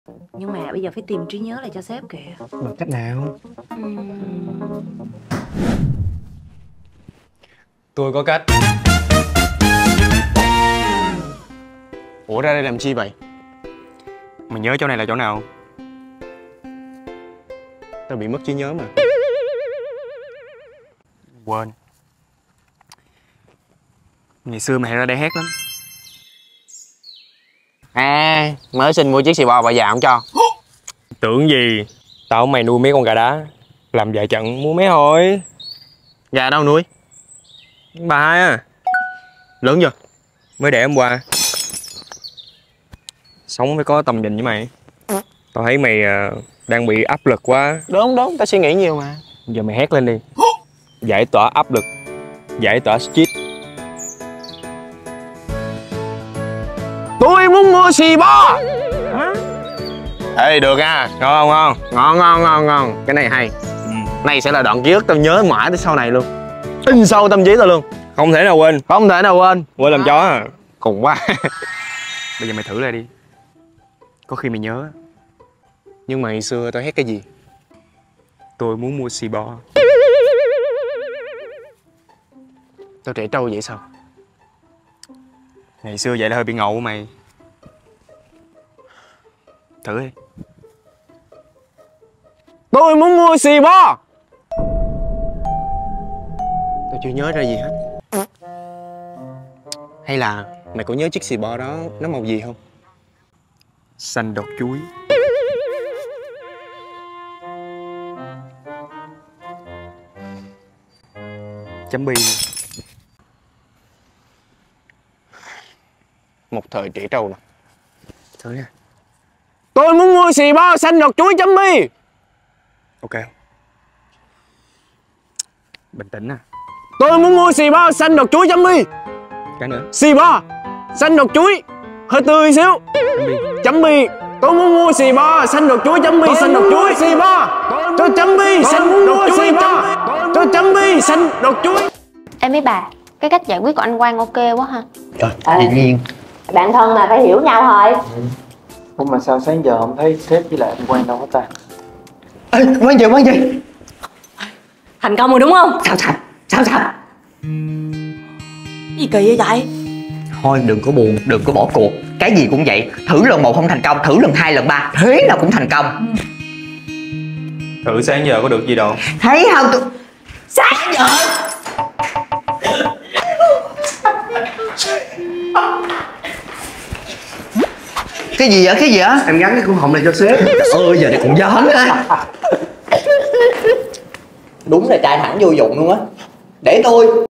Nhưng mà bây giờ phải tìm trí nhớ lại cho sếp kìa. Bằng cách nào? Tôi có cách. Ủa ra đây làm chi vậy? Mày nhớ chỗ này là chỗ nào? Tao bị mất trí nhớ mà. Quên. Ngày xưa mày hay ra đây hét lắm. À, mới xin mua chiếc xì bò bà già không cho. Tưởng gì? Tao mày nuôi mấy con gà đá, làm vài trận mua mấy hồi. Gà đâu nuôi? Bà hai à. Lớn chưa? Mới đẻ hôm qua. Sống phải có tầm nhìn với mày. Tao thấy mày đang bị áp lực quá. Đúng, tao suy nghĩ nhiều mà. Giờ mày hét lên đi. Giải tỏa áp lực, giải tỏa stress. Tôi muốn mua xì bò. Ê được à. Ngon không? Ngon. Cái này hay. Này sẽ là đoạn ký ức tao nhớ mãi tới sau này luôn. In sâu tâm trí tao luôn. Không thể nào quên. Không thể nào quên. Quên làm chó à. Cùng quá. Bây giờ mày thử lại đi. Có khi mày nhớ. Nhưng mà ngày xưa tao hét cái gì? Tôi muốn mua xì bò. Tao trẻ trâu vậy sao? Ngày xưa vậy là hơi bị ngầu của mày. Thử đi. Tôi muốn mua xì bò. Tao chưa nhớ ra gì hết. Hay là mày có nhớ chiếc xì bò đó nó màu gì không? Xanh đọt chuối. Chấm bi. Một thời trẻ trâu mà. Thử nha. Tôi muốn mua xì bò xanh đọt chuối chấm bi. Ok. Bình tĩnh nè. Tôi muốn mua xì bò xanh đọt chuối chấm bi. Cái nữa. Xì bò xanh đọt chuối hơi tươi xíu. Chấm bi. Chấm bi. Tôi muốn mua xì bò xanh đọt chuối chấm bi xanh đọt chuối. Xì bò cho chấm bi xanh đọt chuối cho chấm bi xanh đọt chuối. Em biết bà, cái cách giải quyết của anh Quang ok quá ha. Trời, tự nhiên Bạn thân mà phải hiểu nhau thôi. nhưng mà sao sáng giờ không thấy sếp với lại anh Quang đâu hết ta? Ê, Quang gì? Thành công rồi đúng không? Sao? Gì kỳ vậy vậy? Thôi đừng có buồn, đừng có bỏ cuộc. Cái gì cũng vậy, thử lần 1 không thành công, thử lần 2, lần 3, thế nào cũng thành công. Thử sáng giờ có được gì đâu. Thấy không tôi... Sáng giờ. Cái gì vậy? Em gắn cái cuốn họng này cho sếp. Trời ơi, giờ này cũng giỡn á. Đúng là trai thẳng vô dụng luôn á. Để tôi